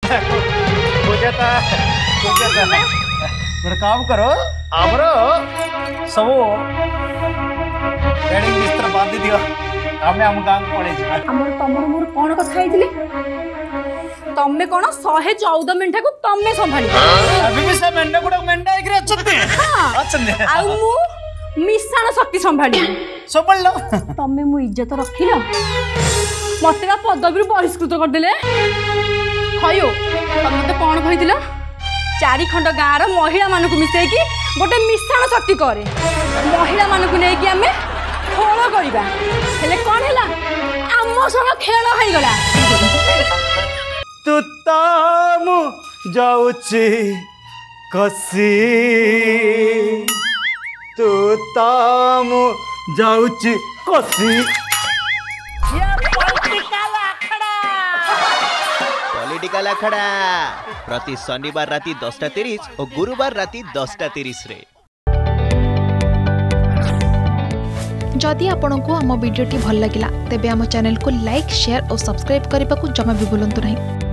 पूजा गोटे काम करो आमर सब वेडिंग बिस्तर बांधी दियो आम आम गाँव पड़े आमर तमर मोर कौन कथा होइतिले तम्मे कौन 114 मिनट को तम्मे संभाली अभी भी से मेंढा गुडा मेंढा एकरे अछते अछते आ मु मिश्रण शक्ति संभाली संभाल लो तम्मे मु इज्जत रखिलो मते पदवी बहिष्कृत कर देले खयो तम मते कौन कहितिला 4 खंड गाँव महिला मानक मिसेकी गोटे मिश्रण शक्ति करे महिला मानक नेकी आमे खेल करवा हेले कौन है आम संग खेल हो गला तू ताम जाऊची कसी तू ताम जाऊची कसी पॉलिटिकल अखड़ा प्रति शनिवार राति 10:30 और गुरुवार राति 10:30 रे। जदि आपंक आम भिडी भल लगा तेब आम चैनल को लाइक शेयर और सब्सक्राइब करने को जमा भी भूलु नहीं।